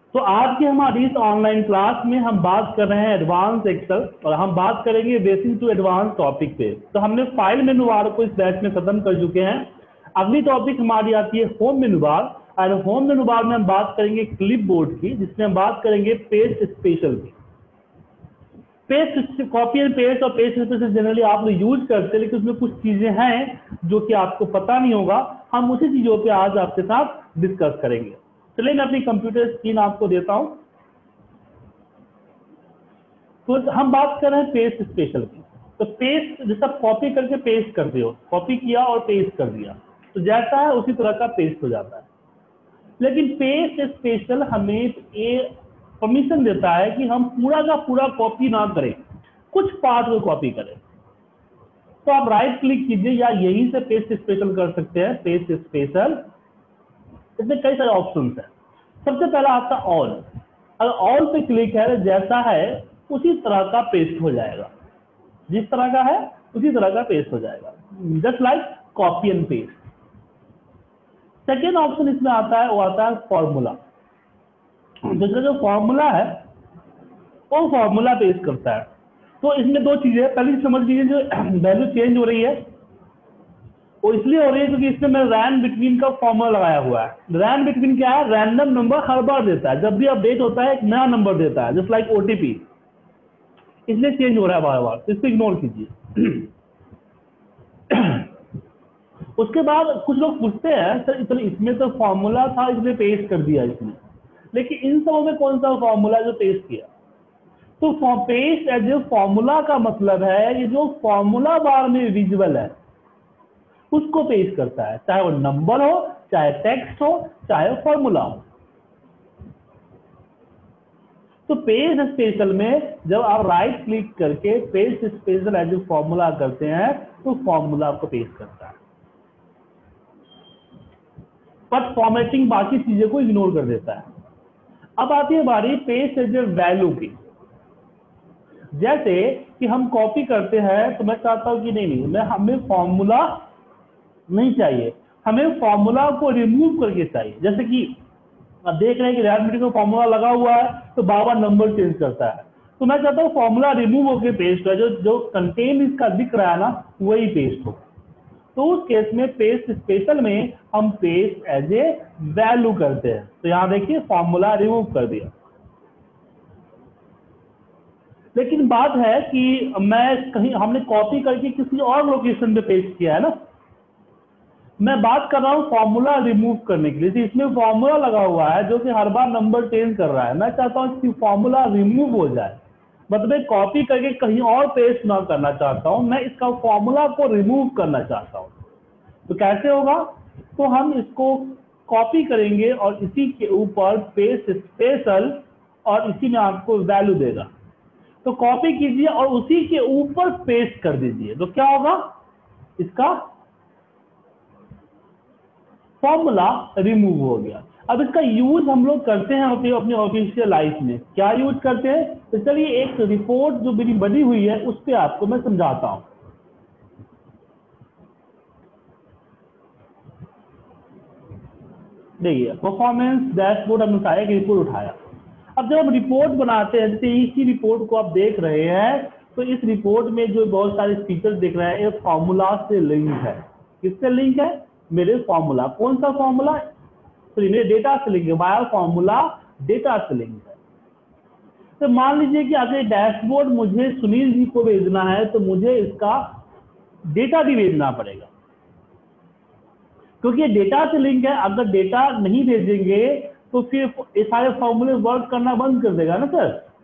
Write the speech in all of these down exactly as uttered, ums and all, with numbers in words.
तो आज की हमारी इस ऑनलाइन क्लास में हम बात कर रहे हैं एडवांस एक्सेल और हम बात करेंगे बेसिक टू एडवांस टॉपिक पे। तो हमने फाइल मेनू बार को इस बैच में खत्म कर चुके हैं। अगली टॉपिक हमारी आती है होम मेनू बार और होम मेनू बार में हम बात करेंगे क्लिप बोर्ड की, जिसमें हम बात करेंगे पेज स्पेशल की। पेज कॉपी एंड पेस्ट और पेज स्पेशल जनरली आप लोग यूज करते हैं, लेकिन उसमें कुछ चीजें हैं जो कि आपको पता नहीं होगा। हम उसी चीजों पे आज आपके साथ डिस्कस करेंगे। चलिए मैं अपनी कंप्यूटर स्क्रीन आपको देता हूं। तो हम बात कर रहे हैं पेज स्पेशल की। तो पेस्ट जैसा कॉपी करके पेस्ट कर दियो, कॉपी किया और पेस्ट कर दिया, तो जैसा है उसी तरह का पेस्ट हो जाता है। लेकिन पेज स्पेशल हमें ये परमिशन देता है कि हम पूरा का पूरा कॉपी ना करें, कुछ पार्ट को कॉपी करें। तो आप राइट क्लिक कीजिए या यहीं से पेज स्पेशल कर सकते हैं। पेज स्पेशल इसमें कई सारे ऑप्शंस हैं। सबसे पहला आपका ऑल, अगर ऑल पे क्लिक है तो जैसा है उसी तरह का पेस्ट हो जाएगा, जिस तरह का है उसी तरह का पेस्ट हो जाएगा, just like copy and paste. Second option इसमें आता है वो आता है फॉर्मूला। दूसरा जो फॉर्मूला है वो फॉर्मूला पेस्ट करता है। तो इसमें दो चीजें, पहली समझ लीजिए जो वैल्यू चेंज हो रही है वो इसलिए हो रही है क्योंकि इसमें मैं रैन बिटवीन का फॉर्मूला लगाया हुआ है। रैन बिटवीन क्या है? रैंडम नंबर हर बार देता है, जब भी अपडेट होता है एक नया नंबर देता है, जस्ट लाइक ओटीपी, इसलिए चेंज हो रहा है बार बार, तो इसको इग्नोर कीजिए। उसके बाद कुछ लोग पूछते हैं सर इतना इसमें तो फॉर्मूला था, इसमें पेस्ट कर दिया इसमें, लेकिन इन सबों में कौन सा फॉर्मूला जो पेस्ट किया? तो पेस्ट एज ए फॉर्मूला का मतलब है ये जो फॉर्मूला बार में विजिबल है उसको पेस्ट करता है, चाहे वो नंबर हो, चाहे टेक्स्ट हो, चाहे फॉर्मूला हो। तो पेज स्पेशल में जब आप राइट क्लिक करके page special as a formula करते हैं तो फॉर्मूला आपको पेस्ट करता है, पर फॉर्मेटिंग बाकी चीजों को इग्नोर कर देता है। अब आती है बारी पेज एज ए वैल्यू की। जैसे कि हम कॉपी करते हैं तो मैं चाहता हूं कि नहीं नहीं मैं हमें फॉर्मूला नहीं चाहिए, हमें फॉर्मूला को रिमूव करके चाहिए। जैसे कि आप देख रहे हैं कि रैट मीटिंग का फॉर्मूला लगा हुआ है तो बार बार नंबर चेंज करता है, तो मैं चाहता हूँ फॉर्मूला रिमूव होकर पेस्ट हो, जो जो कंटेंट इसका दिख रहा है ना वही पेस्ट हो। तो उस केस में पेज स्पेशल में हम पेस्ट एज ए वैल्यू करते हैं। तो यहाँ देखिए फॉर्मूला रिमूव कर दिया। लेकिन बात है कि मैं कहीं हमने कॉपी करके किसी और लोकेशन पे पेस्ट किया है ना, मैं बात कर रहा हूँ फॉर्मूला रिमूव करने के लिए। इसमें फॉर्मूला लगा हुआ है जो कि हर बार नंबर चेंज कर रहा है, मैं चाहता हूँ कि फॉर्मूला रिमूव हो जाए, मतलब कॉपी करके कहीं और पेस्ट ना करना चाहता हूँ, मैं इसका फॉर्मूला को रिमूव करना चाहता हूँ। तो कैसे होगा? तो हम इसको कॉपी करेंगे और इसी के ऊपर पेज स्पेशल और इसी में आपको वैल्यू देगा। तो कॉपी कीजिए और उसी के ऊपर पेस्ट कर दीजिए, तो क्या होगा? इसका फॉर्मूला रिमूव हो गया। अब इसका यूज हम लोग करते हैं अपनी अपनी ऑफिशियल लाइफ में। क्या यूज करते हैं? तो चलिए एक रिपोर्ट जो मेरी बनी हुई है उस पर आपको मैं समझाता हूं। देखिए परफॉर्मेंस डैशबोर्ड हमने उठाया, एक रिपोर्ट उठाया। अब जब हम रिपोर्ट बनाते हैं, जैसे इसी रिपोर्ट को आप देख रहे हैं, तो इस रिपोर्ट में जो बहुत सारे फीचर्स दिख रहे हैं ये फॉर्मूला से लिंक है। किससे लिंक है? मेरे फॉर्मूला। कौन सा फॉर्मूला? सॉरी मेरे डेटा से लिंक है। बायो फॉर्मूला डेटा से लिंक है। तो मान लीजिए कि अगर डैशबोर्ड मुझे सुनील जी को भेजना है तो मुझे इसका डेटा भी भेजना पड़ेगा, क्योंकि ये डेटा से लिंक है। अगर डेटा नहीं भेजेंगे तो फिर ये सारे फॉर्मूले वर्क करना बंद कर देगा ना सर।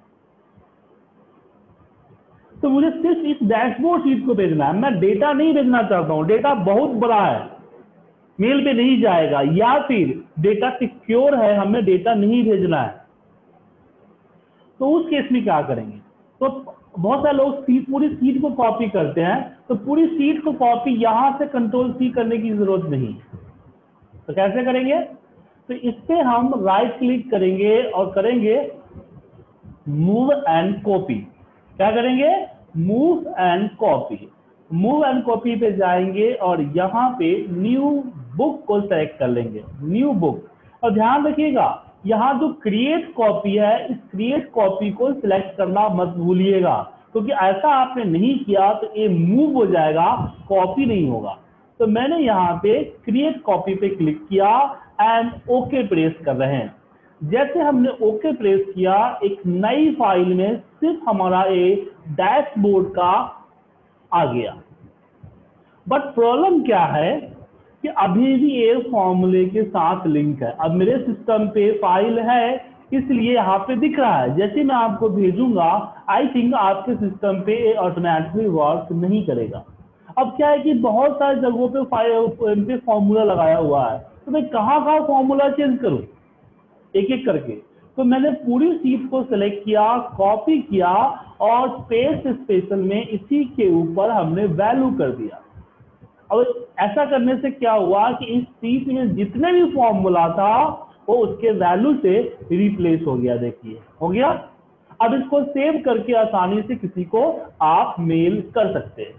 तो मुझे सिर्फ इस डैशबोर्ड शीट को भेजना है, मैं डेटा नहीं भेजना चाहता हूं। डेटा बहुत बड़ा है, मेल पे नहीं जाएगा, या फिर डेटा सिक्योर है, हमें डेटा नहीं भेजना है। तो उस केस में क्या करेंगे? तो बहुत सारे लोग सीट पूरी सीट को कॉपी करते हैं, तो पूरी सीट को कॉपी यहां से कंट्रोल सी करने की जरूरत नहीं। तो कैसे करेंगे? तो इस पे हम राइट क्लिक करेंगे और करेंगे मूव एंड कॉपी। क्या करेंगे? Move and copy. Move and copy पे जाएंगे और यहाँ पे न्यू बुक को सेलेक्ट कर लेंगे, न्यू बुक। और ध्यान रखिएगा यहाँ जो क्रिएट कॉपी है, इस क्रिएट कॉपी को सिलेक्ट करना मत भूलिएगा, क्योंकि तो ऐसा आपने नहीं किया तो ये मूव हो जाएगा, कॉपी नहीं होगा। तो मैंने यहाँ पे क्रिएट कॉपी पे क्लिक किया एंड ओके प्रेस कर रहे हैं। जैसे हमने ओके प्रेस किया, एक नई फाइल में सिर्फ हमारा ये डैशबोर्ड का आ गया। बट प्रॉब्लम क्या है कि अभी भी ये फॉर्मूले के साथ लिंक है। अब मेरे सिस्टम पे फाइल है, इसलिए यहाँ पे दिख रहा है। जैसे मैं आपको भेजूंगा, आई थिंक आपके सिस्टम पे ये ऑटोमेटिकली वर्क नहीं करेगा। अब क्या है कि बहुत सारे जगहों पे फाइल पे फॉर्मूला लगाया हुआ है, तो मैं कहाँ कहाँ फॉर्मूला चेंज करूँ एक एक करके। तो मैंने पूरी शीट को सिलेक्ट किया, कॉपी किया और पेस्ट स्पेशल में इसी के ऊपर हमने वैल्यू कर दिया। अब ऐसा करने से क्या हुआ कि इस शीट में जितने भी फॉर्मूला था वो उसके वैल्यू से रिप्लेस हो गया। देखिए हो गया। अब इसको सेव करके आसानी से किसी को आप मेल कर सकते हैं।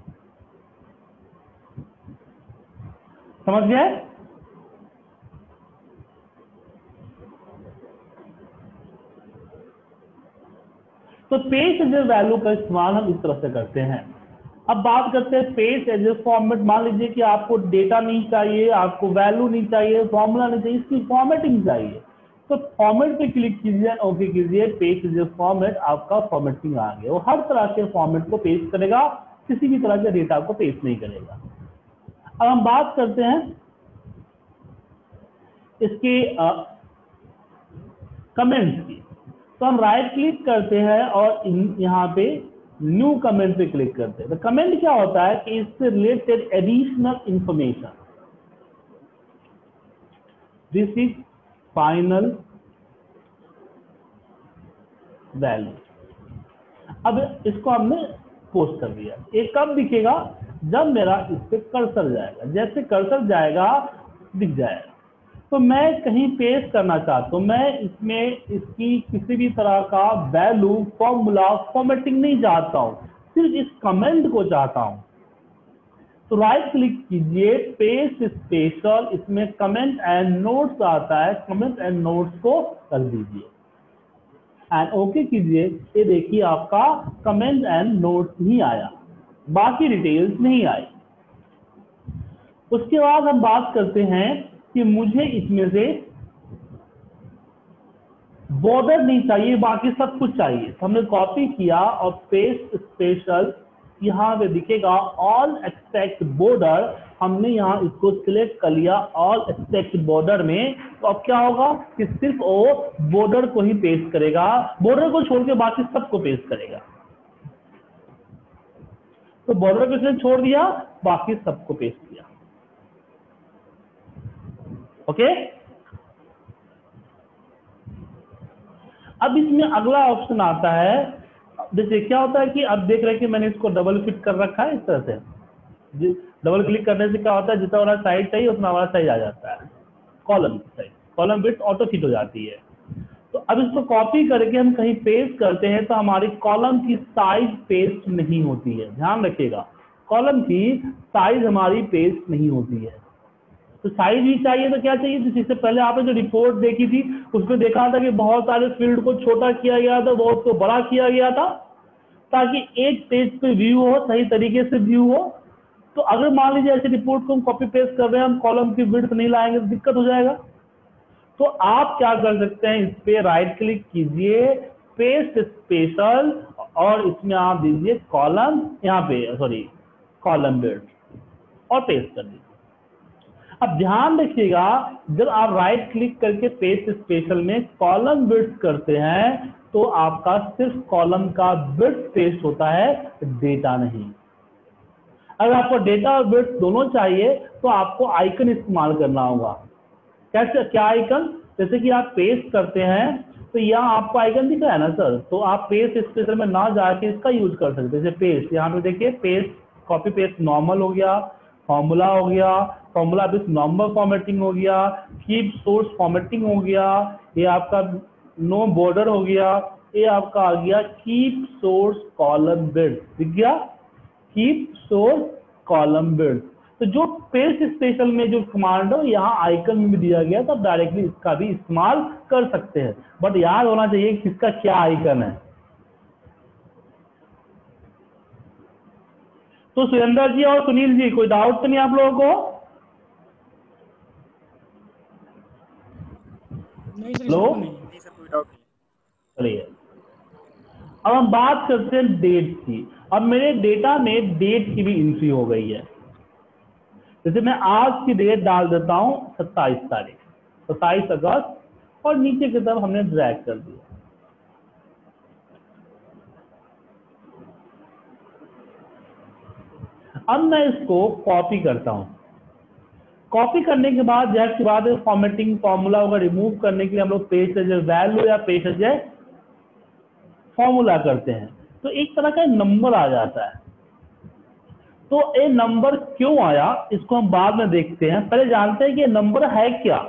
समझ गए? तो पेस्ट एज वैल्यू का इस्तेमाल हम इस तरह से करते हैं। अब बात करते हैं पेस्ट एज फॉर्मेट। मान लीजिए कि आपको डेटा नहीं चाहिए, आपको वैल्यू नहीं चाहिए, फॉर्मूला नहीं चाहिए, इसकी फॉर्मेटिंग चाहिए, तो फॉर्मेट पे क्लिक कीजिए, ओके कीजिए, पेस्ट एज फॉर्मेट, आपका फॉर्मेटिंग आ गया। वो हर तरह के फॉर्मेट को पेस्ट करेगा, किसी भी तरह के डेटा को पेस्ट नहीं करेगा। अब हम बात करते हैं इसके कमेंट्स की। तो हम राइट क्लिक करते हैं और यहाँ पे न्यू कमेंट पे क्लिक करते हैं। तो कमेंट क्या होता है कि इससे related additional information, this is final value. अब इसको हमने पोस्ट कर दिया। ये कब दिखेगा? जब मेरा इस पे कर्सर जाएगा। जैसे कर्सर जाएगा दिख जाएगा। तो मैं कहीं पेस्ट करना चाहता हूँ, मैं इसमें इसकी किसी भी तरह का वैल्यू, फॉर्मूला, फॉर्मेटिंग नहीं चाहता हूँ, सिर्फ इस कमेंट को चाहता हूँ। तो राइट क्लिक कीजिए, पेस्ट स्पेशल, इसमें कमेंट एंड नोट्स आता है, कमेंट एंड नोट्स को कर दीजिए एंड ओके कीजिए। ये देखिए आपका कमेंट एंड नोट्स ही आया, बाकी डिटेल्स नहीं आई। उसके बाद हम बात करते हैं कि मुझे इसमें से बॉर्डर नहीं चाहिए, बाकी सब कुछ चाहिए। तो हमने कॉपी किया और पेस्ट स्पेशल, यहाँ पे दिखेगा ऑल एक्सेप्ट बॉर्डर। हमने यहाँ इसको सिलेक्ट कर लिया ऑल एक्सेप्ट बॉर्डर में। तो अब क्या होगा कि सिर्फ वो बॉर्डर को ही पेस्ट करेगा, बॉर्डर को छोड़ के बाकी सबको पेस्ट करेगा। तो बॉर्डर को इसने छोड़ दिया, बाकी सबको पेस्ट किया। ओके। अब इसमें अगला ऑप्शन आता है। जैसे क्या होता है कि अब देख रहे हैं कि मैंने इसको डबल फिट कर रखा है इस तरह से। डबल क्लिक करने से क्या होता है, जितना वाला साइज चाहिए उतना वाला साइज आ जाता है, column size, column width auto fit हो जाती है। तो अब इसको कॉपी करके हम कहीं पेस्ट करते हैं तो हमारी कॉलम की साइज पेस्ट नहीं होती है। ध्यान रखिएगा, कॉलम की साइज हमारी पेस्ट नहीं होती है। तो साइज ही चाहिए तो क्या चाहिए, जिससे पहले आपने जो रिपोर्ट देखी थी उसमें देखा था कि बहुत सारे फील्ड को छोटा किया गया था, बहुत को बड़ा किया गया था, ताकि एक पेज पे व्यू हो, सही तरीके से व्यू हो। तो अगर मान लीजिए ऐसे रिपोर्ट को हम कॉपी पेस्ट कर रहे हैं, हम कॉलम की विड्थ नहीं लाएंगे तो दिक्कत हो जाएगा। तो आप क्या कर सकते हैं, इस पे राइट क्लिक कीजिए, पेस्ट स्पेशल, और इसमें आप दीजिए कॉलम, यहाँ पे सॉरी कॉलम विड्थ, और पेस्ट कर दीजिए। अब ध्यान रखिएगा, जब आप राइट क्लिक करके पेस्ट स्पेशल में कॉलम विड्थ करते हैं तो आपका सिर्फ कॉलम का विड्थ पेस्ट होता है, डेटा नहीं। अगर आपको डेटा और विड्थ दोनों चाहिए तो आपको आइकन इस्तेमाल करना होगा। कैसे, क्या आइकन? जैसे कि आप पेस्ट करते हैं तो यहाँ आपको आइकन दिख रहा है ना सर, तो आप पेस्ट स्पेशल में ना जाके इसका यूज कर सकते हैं। जैसे पेस्ट, यहाँ पे देखिए पेस्ट, कॉपी पेस्ट नॉर्मल हो गया, फॉर्मूला हो गया, फॉर्मूला विथ नंबर फॉर्मेटिंग हो गया, कीप सोर्स फॉर्मेटिंग हो गया, ये आपका नो बॉर्डर हो गया, ये आपका आ गया कीप सोर्स कॉलम विड्थ, दिख गया कीप सोर्स कॉलम विड्थ। तो जो पेस्ट स्पेशल में जो कमांड है यहाँ आइकन में भी दिया गया, तो आप डायरेक्टली इसका भी इस्तेमाल कर सकते हैं, बट याद होना चाहिए कि इसका क्या आइकन है। तो सुरेंद्र जी और सुनील जी, कोई डाउट तो नहीं आप लोगों को? नहीं सर, लो नहीं सर, कोई डाउट नहीं। चलिए अब हम बात करते हैं डेट की। अब मेरे डेटा में डेट की भी एंट्री हो गई है। जैसे मैं आज की डेट डाल देता हूं सत्ताईस तारीख, सत्ताईस अगस्त, और नीचे की तरफ हमने ड्रैग कर दिया। अब मैं इसको कॉपी करता हूं। कॉपी करने के बाद जैसे के बाद फॉर्मेटिंग फॉर्मूला होगा, रिमूव करने के लिए हम लोग पेस्ट एज वैल्यू या पेस्ट एज फॉर्मूला करते हैं, तो एक तरह का नंबर आ जाता है। तो ये नंबर क्यों आया इसको हम बाद में देखते हैं, पहले जानते हैं कि ये नंबर है क्या।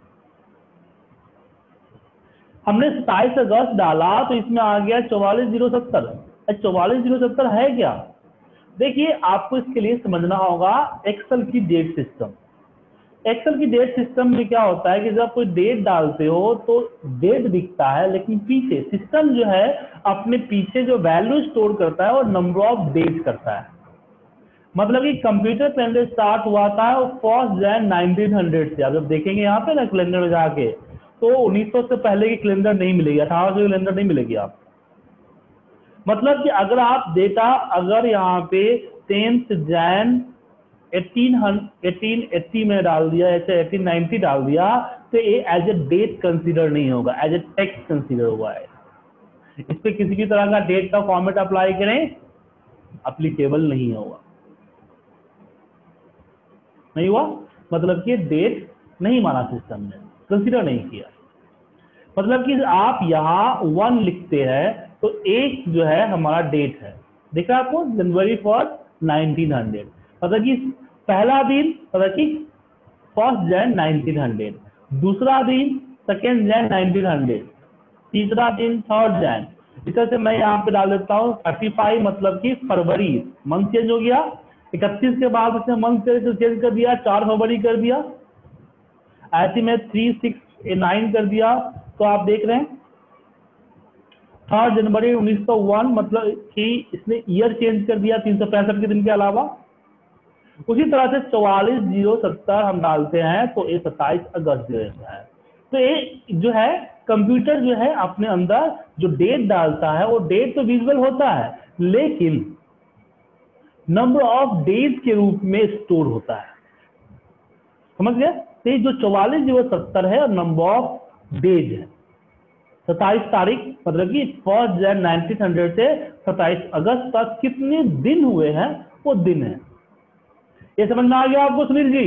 हमने सत्ताईस अगस्त डाला तो इसमें आ गया चौवालीस जीरो सत्तर। चौवालीस जीरो सत्तर है क्या? देखिए आपको इसके लिए समझना होगा एक्सेल की डेट सिस्टम। एक्सेल की डेट सिस्टम में क्या होता है कि जब कोई डेट डालते हो तो डेट दिखता है, लेकिन पीछे सिस्टम जो है अपने पीछे जो वैल्यू स्टोर करता है वो नंबर ऑफ डेट करता है। मतलब कि कंप्यूटर कैलेंडर स्टार्ट हुआ था फर्स्ट जैन नाइनटीन हंड्रेड से। आप जब देखेंगे यहाँ पे ना कैलेंडर में जाके, तो उन्नीस सौ से पहले की कैलेंडर नहीं मिलेगी, अठारह सौ की कैलेंडर नहीं मिलेगी आप। मतलब कि अगर आप डेटा अगर यहाँ पे टेंथ जैन एटीन एटी में डाल दिया, ऐसे एटीन नाइंटी डाल दिया, तो ये एज ए डेट कंसीडर नहीं होगा, एज ए टेक्स्ट कंसीडर हुआ है। इस पे किसी भी तरह का डेट का फॉर्मेट अप्लाई करें अप्लीकेबल नहीं होगा, नहीं हुआ, मतलब कि डेट नहीं माना सिस्टम ने, कंसीडर नहीं किया। मतलब कि आप यहाँ वन लिखते हैं तो एक जो है हमारा डेट है, देखा आपको, जनवरी फर्स्ट नाइनटीन हंड्रेड, मतलब कि पहला दिन मतलब कि फर्स्ट जैन नाइनटीन हंड्रेड, दूसरा दिन सेकेंड जैन नाइनटीन हंड्रेड, तीसरा दिन थर्ड जैन। इस तरह से मैं यहाँ पे डाल देता हूँ थर्टी फाइव, मतलब कि फरवरी, मंथ चेंज हो गया। इकतीस के बाद उसने मंथ चेंज कर दिया, चार फरवरी कर दिया। ऐसे में थ्री सिक्स नाइन कर दिया, तो आप देख रहे हैं थर्ड जनवरी उन्नीस सौ वन, मतलब कि इसने ईयर चेंज कर दिया तीन सौ पैंसठ के दिन के अलावा। उसी तरह से चौवालीस जीरो सत्तर हम डालते हैं तो ये सत्ताईस अगस्त जो है। तो ये जो है कंप्यूटर जो है अपने अंदर जो डेट डालता है वो डेट तो विजुअल होता है, लेकिन नंबर ऑफ डेज के रूप में स्टोर होता है। समझ गए? तो ये जो चौवालीस जीरो सत्तर है नंबर ऑफ डेज है। सत्ताईस तारीख मतलब कि फर्स्ट जैन नाइनटीन हंड्रेड से सत्ताईस अगस्त तक कितने दिन हुए हैं वो दिन है। ये समझ में आ गया आपको Sunil ji,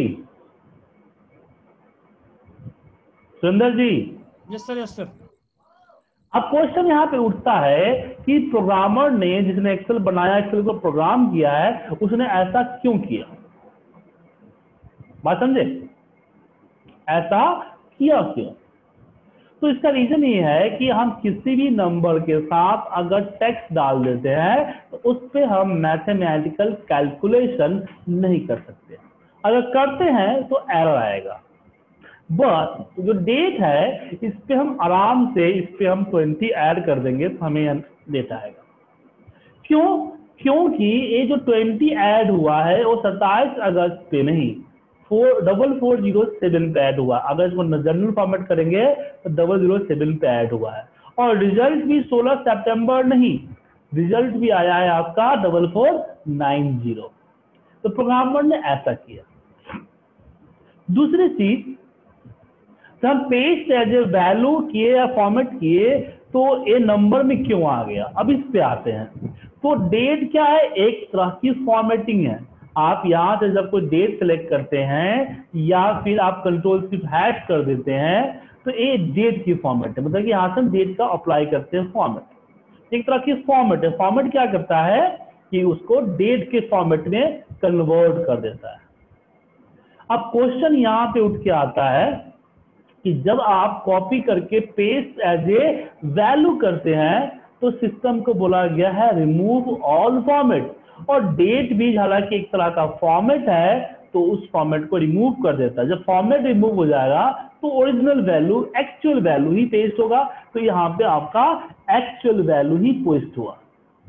Sundar ji? Yes sir, yes sir. अब क्वेश्चन यहाँ पे उठता है कि प्रोग्रामर ने, जिसने एक्सेल बनाया, एक्सेल को प्रोग्राम किया है, उसने ऐसा क्यों किया? बात समझे? ऐसा किया क्यों? तो इसका रीजन ये है कि हम किसी भी नंबर के साथ अगर टेक्स्ट डाल देते हैं तो उस पर हम मैथमेटिकल कैलकुलेशन नहीं कर सकते। अगर करते हैं तो एरर आएगा। बट जो डेट है इस पे हम आराम से, इस पे हम ट्वेंटी ऐड कर देंगे तो हमें डेटा आएगा। क्यों? क्योंकि ये जो ट्वेंटी ऐड हुआ है वो सत्ताईस अगस्त पे नहीं, four double four zero seven पे ऐड हुआ। अगर इसको जनरल फॉर्मेट करेंगे तो डबल जीरो सेवन पे ऐड हुआ है। और रिजल्ट भी सोलह सितंबर नहीं, रिजल्ट भी आया है आपका डबल फोर नाइन जीरो। तो प्रोग्रामर ने ऐसा किया। दूसरी चीज, तो हम पेस्ट एज ए वैल्यू किए या फॉर्मेट किए तो ये नंबर में क्यों आ गया? अब इस पे आते हैं। तो डेट क्या है? एक तरह की फॉर्मेटिंग है। आप यहां से जब कोई डेट सेलेक्ट करते हैं या फिर आप कंट्रोल सिर्फ हैश कर देते हैं तो ये डेट की फॉर्मेट है, मतलब कि यहां से डेट का अप्लाई करते हैं फॉर्मेट। एक तरह की फॉर्मेट है। फॉर्मेट क्या करता है कि उसको डेट के फॉर्मेट में कन्वर्ट कर देता है। अब क्वेश्चन यहां पे उठ के आता है कि जब आप कॉपी करके पेस्ट एज ए वैल्यू करते हैं तो सिस्टम को बोला गया है रिमूव ऑल फॉर्मेट। और डेट भी हालांकि एक तरह का फॉर्मेट है, तो उस फॉर्मेट को रिमूव कर देता है। जब फॉर्मेट रिमूव हो जाएगा तो ओरिजिनल वैल्यू एक्चुअल वैल्यू ही पेस्ट होगा। तो यहाँ पे आपका एक्चुअल वैल्यू ही पेस्ट हुआ।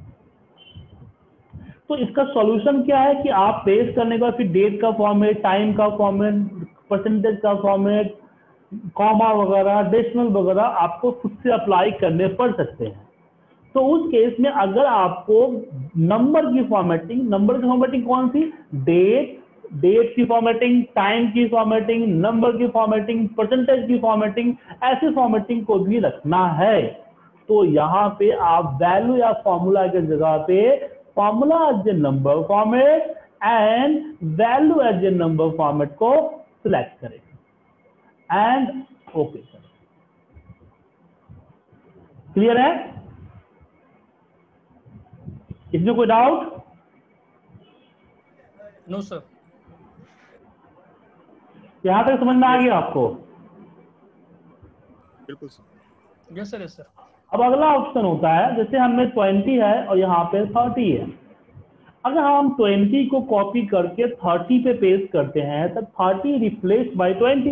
तो इसका सॉल्यूशन क्या है कि आप पेस्ट करने के बाद फिर डेट का फॉर्मेट, टाइम का फॉर्मेट, परसेंटेज का फॉर्मेट, कॉमा वगैरह, डेसिमल वगैरह आपको खुद से अप्लाई करने पड़ सकते हैं। तो उस केस में अगर आपको नंबर की फॉर्मेटिंग, नंबर की फॉर्मेटिंग कौन सी, डेट, डेट की फॉर्मेटिंग, टाइम की फॉर्मेटिंग, नंबर की फॉर्मेटिंग, परसेंटेज की फॉर्मेटिंग, ऐसी फॉर्मेटिंग को भी रखना है, तो यहाँ पे आप वैल्यू या फॉर्मूला के जगह पे formula as a number format and value as a number format को सिलेक्ट करें एंड ओके सर। क्लियर है? इसमें कोई डाउट? No sir. यहां तक समझ में आ गया आपको? बिल्कुल sir. Yes sir, yes sir. अब अगला ऑप्शन होता है, जैसे हमें ट्वेंटी है और यहाँ पे थर्टी है। अगर हम ट्वेंटी को कॉपी करके थर्टी पे पेस्ट करते हैं तो thirty replace by twenty,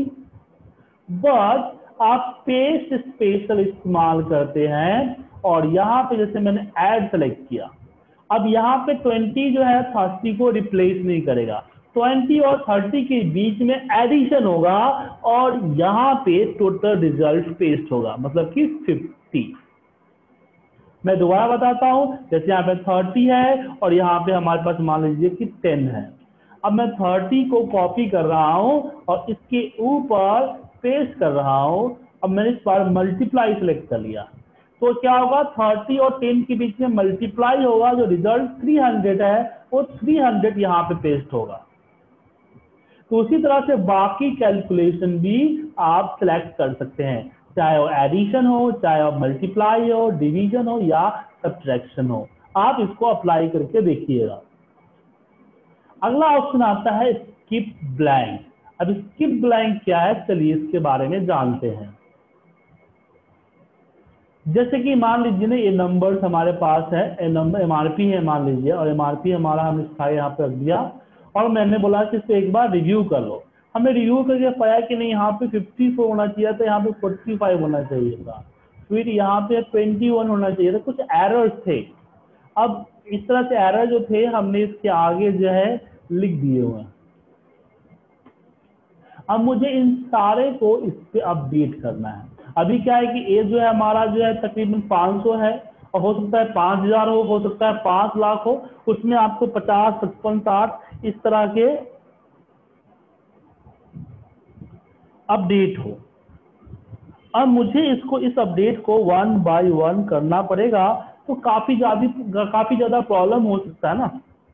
but आप पेस्ट स्पेशल इस्तेमाल करते हैं और यहाँ पे जैसे मैंने ऐड सेलेक्ट किया, अब यहाँ पे ट्वेंटी जो है थर्टी को रिप्लेस नहीं करेगा, ट्वेंटी और थर्टी के बीच में एडिशन होगा और यहाँ पे टोटल रिजल्ट पेस्ट होगा, मतलब कि फिफ्टी। मैं दोबारा बताता हूं, जैसे यहाँ पे थर्टी है और यहाँ पे हमारे पास मान लीजिए कि टेन है। अब मैं थर्टी को कॉपी कर रहा हूं और इसके ऊपर पेस्ट कर रहा हूं। अब मैंने इस बार मल्टीप्लाई सेलेक्ट कर लिया, तो क्या होगा, थर्टी और टेन के बीच में मल्टीप्लाई होगा, जो रिजल्ट थ्री हंड्रेड है वो थ्री हंड्रेड यहाँ पे पेस्ट होगा। तो उसी तरह से बाकी कैलकुलेशन भी आप सिलेक्ट कर सकते हैं, चाहे वो एडिशन हो, चाहे वो मल्टीप्लाई हो, डिवीजन हो या सब्ट्रैक्शन हो, आप इसको अप्लाई करके देखिएगा। अगला ऑप्शन आता है स्किप ब्लैंक। अब स्किप ब्लैंक क्या है, चलिए इसके बारे में जानते हैं। जैसे कि मान लीजिए ना, ये नंबर्स हमारे पास है, ये नंबर एमआरपी है मान लीजिए, और एमआरपी हमारा हमने इसका यहाँ पे रख दिया और मैंने बोला कि इसको एक बार रिव्यू कर लो। हमें रिव्यू करके पाया कि नहीं, यहाँ पे फिफ्टी फोर होना चाहिए था, यहाँ पे फोर्टी फाइव होना चाहिए था, फिर यहाँ पे ट्वेंटी वन होना चाहिए था, कुछ एरर्स थे। अब इस तरह से एरर जो थे हमने इसके आगे जो है लिख दिए हुए हैं। अब मुझे इन सारे को इस पे अपडेट करना है। अभी क्या है कि ए जो है हमारा जो है तकरीबन पाँच सौ है, और हो सकता है पाँच हजार हो, हो सकता है पाँच लाख हो, उसमें आपको पचास, पचपन, साठ इस तरह के अपडेट हो। अब मुझे इसको इस अपडेट को वन बाय वन करना पड़ेगा, तो काफी ज्यादा काफी ज्यादा प्रॉब्लम हो सकता है ना।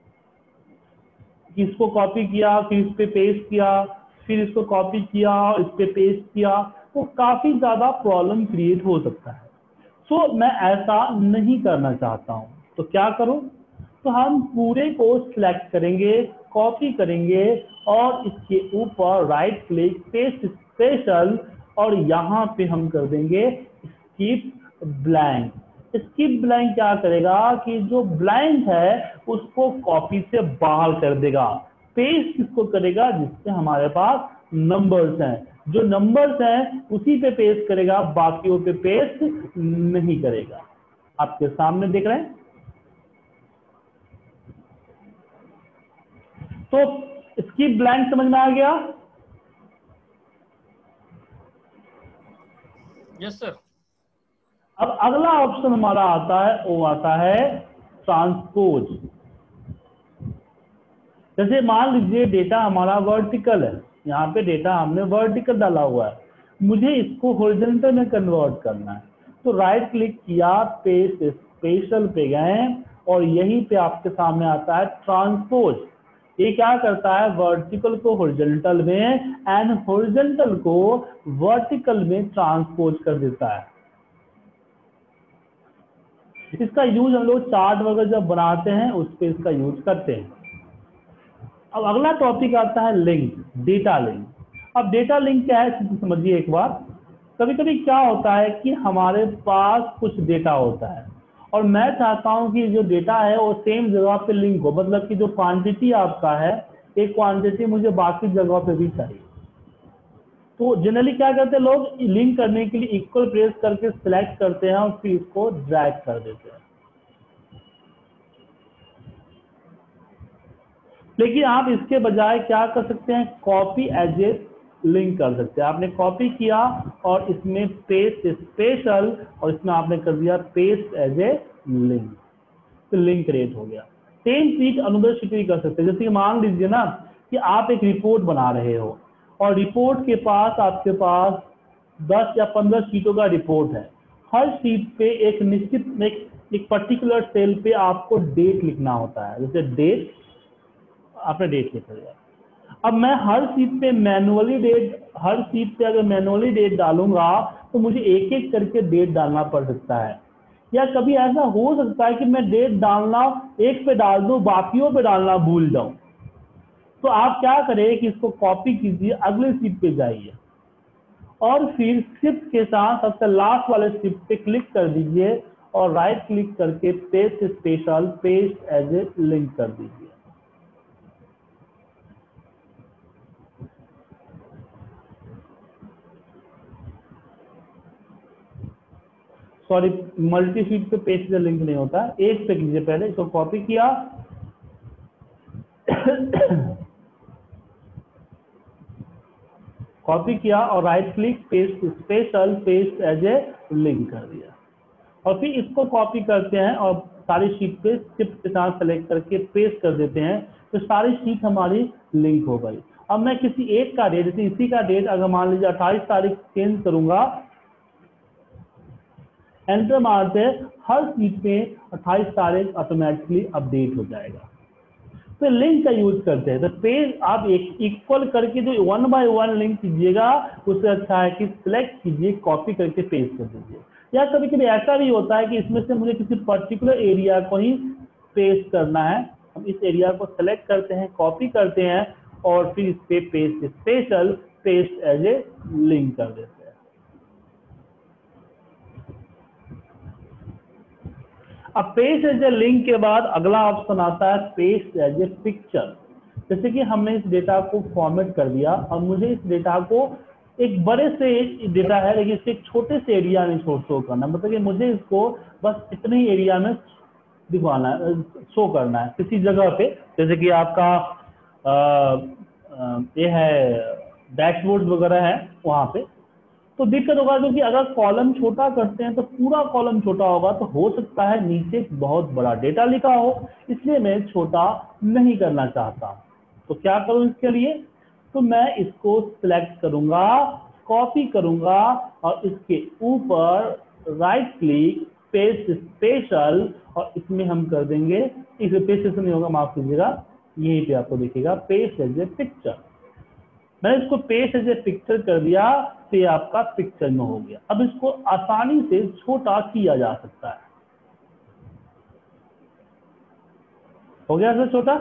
इसको कॉपी किया, फिर इस पे पेस्ट किया, फिर इसको कॉपी किया, इस पे पेस्ट किया, तो काफी ज्यादा प्रॉब्लम क्रिएट हो सकता है। तो मैं ऐसा नहीं करना चाहता हूं, तो क्या करूं, तो हम पूरे को सिलेक्ट करेंगे, कॉपी करेंगे और इसके ऊपर राइट क्लिक, पेस्ट स्पेशल, और यहाँ पे हम कर देंगे स्किप ब्लैंक। स्किप ब्लैंक क्या करेगा कि जो ब्लैंक है उसको कॉपी से बाहर कर देगा, पेस्ट किसको करेगा, जिससे हमारे पास नंबर्स हैं, जो नंबर्स हैं उसी पे पेस्ट करेगा, बाकियों पे पेस्ट नहीं करेगा। आपके सामने देख रहे हैं। तो स्किप ब्लैंक समझ में आ गया? Yes sir. अब अगला ऑप्शन हमारा आता है, वो आता है ट्रांसपोज। जैसे मान लीजिए डेटा हमारा वर्टिकल है, यहाँ पे डेटा हमने वर्टिकल डाला हुआ है, मुझे इसको हॉरिजॉन्टल में कन्वर्ट करना है, तो राइट क्लिक किया, पेस्ट स्पेशल पे गए और यहीं पे आपके सामने आता है ट्रांसपोज। ये क्या करता है, वर्टिकल को हॉरिजॉन्टल में एंड हॉरिजॉन्टल को वर्टिकल में ट्रांसपोज कर देता है। इसका यूज हम लोग चार्ट वगैरह जब बनाते हैं उस पे इसका यूज करते हैं। अब अगला टॉपिक आता है लिंक, डेटा लिंक। अब डेटा लिंक क्या है समझिए एक बार। कभी कभी क्या होता है कि हमारे पास कुछ डेटा होता है और मैं चाहता हूं कि जो डेटा है वो सेम जगह पे लिंक हो, मतलब कि जो क्वांटिटी आपका है एक क्वांटिटी मुझे बाकी जगहों पे भी चाहिए। तो जनरली क्या करते हैं लोग, लिंक करने के लिए इक्वल प्रेस करके सिलेक्ट करते हैं और फिर इसको ड्रैग कर देते हैं। लेकिन आप इसके बजाय क्या कर सकते हैं, कॉपी एज ए लिंक कर सकते हैं। आपने कॉपी किया और इसमें पेस्ट स्पेशल और इसमें आपने कर दिया पेस्ट एज ए लिंक, तो लिंक क्रिएट हो गया। सेम चीज अनदर शीट भी कर सकते हैं। जैसे कि मान लीजिए ना कि आप एक रिपोर्ट बना रहे हो और रिपोर्ट के पास आपके पास दस या पंद्रह शीटों का रिपोर्ट है। हर शीट पे एक निश्चित एक, एक पर्टिकुलर सेल पे आपको डेट लिखना होता है। जैसे डेट, आपने डेट लिख दिया। अब मैं हर शीट पे मैनुअली डेट, हर शीट पे अगर मैनुअली डेट डालूंगा तो मुझे एक एक करके डेट डालना पड़ सकता है। या कभी ऐसा हो सकता है कि मैं डेट डालना एक पे डाल दूं, बाकियों पे डालना भूल जाऊं। तो आप क्या करें कि इसको कॉपी कीजिए, अगले शीट पे जाइए और फिर शिफ्ट के साथ सबसे लास्ट वाले शिफ्ट पे क्लिक कर दीजिए और राइट क्लिक करके paste special paste as a link कर दीजिए। सॉरी, मल्टी शीट पे पेस्ट एज ए लिंक नहीं होता, एक पे कीजिए। पहले इसको कॉपी किया कॉपी किया और right click paste special paste as a link कर दिया और फिर इसको कॉपी करते हैं और सारी शीट पे शिफ्ट के साथ सेलेक्ट करके पेस्ट कर देते हैं, तो सारी शीट हमारी लिंक हो गई। अब मैं किसी एक का डेट, जैसे इसी का डेट अगर मान लीजिए अट्ठाईस तारीख चेंज करूंगा, एंटर मारते हर शीट पे अट्ठाईस तारीख ऑटोमेटिकली अपडेट हो जाएगा। तो लिंक का यूज करते हैं। तो पेज आप एक इक्वल करके जो वन बाय वन लिंक कीजिएगा, उससे अच्छा है कि सिलेक्ट कीजिए, कॉपी करके पेस्ट कर दीजिए। या कभी कभी ऐसा भी होता है कि इसमें से मुझे किसी पर्टिकुलर एरिया को ही पेस्ट करना है, हम इस एरिया को सेलेक्ट करते हैं, कॉपी करते हैं और फिर इस पे paste special paste as a link कर देते हैं। अब पेस्ट एज ए लिंक के बाद अगला ऑप्शन आता है पेस्ट एज ए पिक्चर। जैसे कि हमने इस डेटा को फॉर्मेट कर दिया और मुझे इस डेटा को एक बड़े से डेटा है लेकिन इसे एक छोटे से एरिया में शो शो करना, मतलब कि मुझे इसको बस इतने ही एरिया में दिखवाना है, शो करना है किसी जगह पे। जैसे कि आपका आ, आ, ये है डैशबोर्ड वगैरह है वहाँ पे, तो दिक्कत होगा क्योंकि अगर कॉलम छोटा करते हैं तो पूरा कॉलम छोटा होगा, तो हो सकता है नीचे बहुत बड़ा डेटा लिखा हो, इसलिए मैं छोटा नहीं करना चाहता। तो क्या करूं इसके लिए, तो मैं इसको सिलेक्ट करूंगा, कॉपी करूंगा और इसके ऊपर राइट क्लिक पेस्ट स्पेशल और इसमें हम कर देंगे, इस पेस्ट नहीं होगा माफ कीजिएगा, यहीं पे आपको दिखेगा पेस्ट एज ए पिक्चर। मैंने इसको पेस्ट एज ए पिक्चर कर दिया तो ये आपका पिक्चर में हो गया। अब इसको आसानी से छोटा किया जा सकता है। हो गया सर छोटा,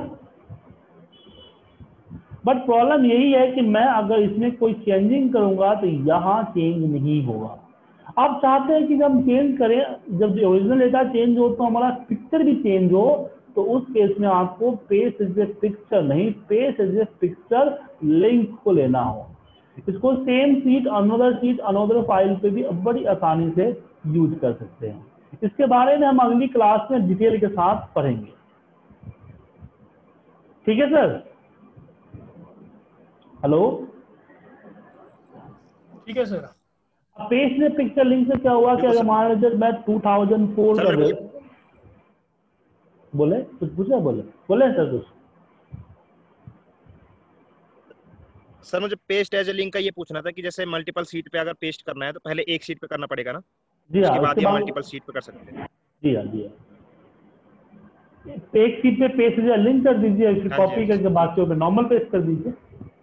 बट प्रॉब्लम यही है कि मैं अगर इसमें कोई चेंजिंग करूंगा तो यहाँ चेंज नहीं होगा। आप चाहते हैं कि जब हम चेंज करें, जब ओरिजिनल डेटा चेंज हो तो हमारा पिक्चर भी चेंज हो, तो उस केस में आपको पेस्ट एज ए पिक्चर नहीं, paste as a picture link को लेना हो। इसको same seat another seat another file पे भी बड़ी आसानी से यूज कर सकते हैं। इसके बारे में हम अगली क्लास में डिटेल के साथ पढ़ेंगे। ठीक है सर, हेलो, ठीक है सर। पेस्ट में पिक्चर लिंक से क्या हुआ कि अगर मान लीजिए मैं टू थाउजेंड फोर कर रहे, बोले कुछ पूछा, बोले बोले सर कुछ। सर मुझे पेस्ट एज ए लिंक का ये पूछना था कि जैसे मल्टीपल सीट पे अगर पेस्ट करना है तो पहले एक सीट पे करना पड़ेगा ना, जी हाँ, उसके बाद ये मल्टीपल सीट पे कर सकते हैं। जी हाँ जी हाँ, एक सीट पे पेस्ट एज ए लिंक कर दीजिए, फिर कॉपी करके बाकियों पे नॉर्मल पेस्ट कर दीजिए।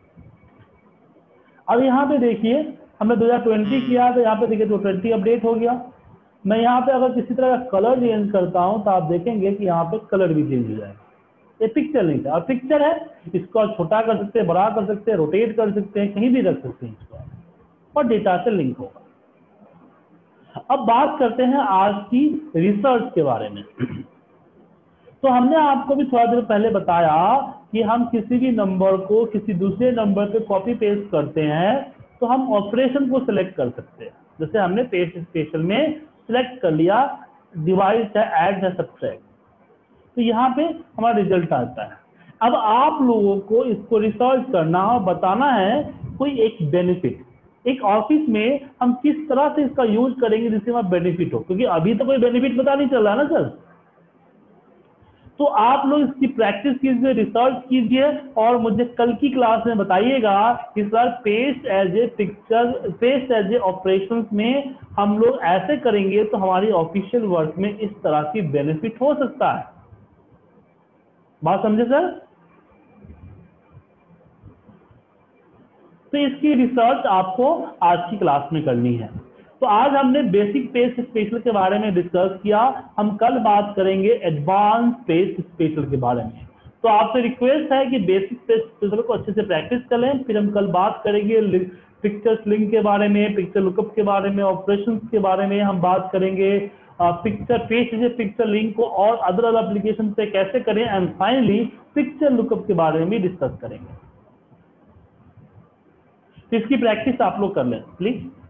अब यहाँ पे देखिए हमने दो हज़ार बीस किया तो यहाँ पे देखिए दो हज़ार बीस अपडेट हो गया। मैं यहाँ पे अगर किसी तरह का कलर चेंज करता हूँ तो आप देखेंगे कि यहाँ पे कलर भी चेंज हो जाएगा। ये पिक्चर लिंक है और पिक्चर है, इसको छोटा कर सकते हैं, बड़ा कर सकते हैं, रोटेट कर सकते हैं, कहीं भी रख सकते हैं इसको और डेटा से लिंक होगा। अब बात करते हैं आज की रिसर्च के बारे में। तो हमने आपको भी थोड़ा देर पहले बताया कि कि हम किसी भी नंबर को किसी दूसरे नंबर पे कॉपी पेस्ट करते हैं तो हम ऑपरेशन को सिलेक्ट कर सकते हैं। जैसे हमने पेस्ट स्पेशल में सिलेक्ट कर लिया डिवाइड चाहे ऐड या सब्ट्रैक्ट, तो यहाँ पे हमारा रिजल्ट आता है। अब आप लोगों को इसको रिसर्च करना और बताना है कोई एक बेनिफिट, एक ऑफिस में हम किस तरह से इसका यूज करेंगे जिससे हमारा बेनिफिट हो, क्योंकि अभी तो कोई बेनिफिट पता नहीं चल रहा ना सर। तो आप लोग इसकी प्रैक्टिस कीजिए, रिसर्च कीजिए और मुझे कल की क्लास में बताइएगा कि sir paste as a picture, paste as a operations में हम लोग ऐसे करेंगे तो हमारी ऑफिशियल वर्क में इस तरह की बेनिफिट हो सकता है। बात समझे सर? तो इसकी रिसर्च आपको आज की क्लास में करनी है। तो आज हमने बेसिक पेस्ट स्पेशल के बारे में डिस्कस किया, हम कल बात करेंगे एडवांस पेस्ट स्पेशल के बारे में। तो आपसे रिक्वेस्ट है कि बेसिक पेस्ट स्पेशल को अच्छे से प्रैक्टिस कर लें, फिर हम कल बात करेंगे पिक्चर्स लिंक के बारे में, पिक्चर लुकअप के बारे में, ऑपरेशंस के बारे में हम बात करेंगे, पिक्चर पेस्ट से पिक्चर लिंक को और अदर अदर एप्लीकेशन से कैसे करें, एंड फाइनली पिक्चर लुकअप के बारे में भी डिस्कस करेंगे। इसकी प्रैक्टिस आप लोग कर लें प्लीज।